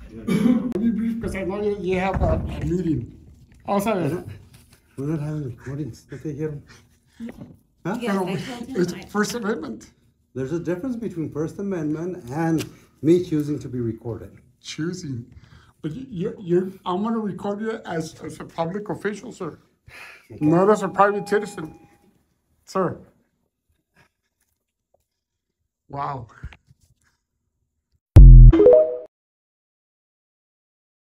Be brief because I know you have a meeting. Also, We're not having recordings. Don't they hear? Huh? Yes, I told him. it's First Amendment. There's a difference between First Amendment and me choosing to be recorded. Choosing. But I'm going to record you as a public official, sir. Okay. Not as a private citizen. Sir. Wow.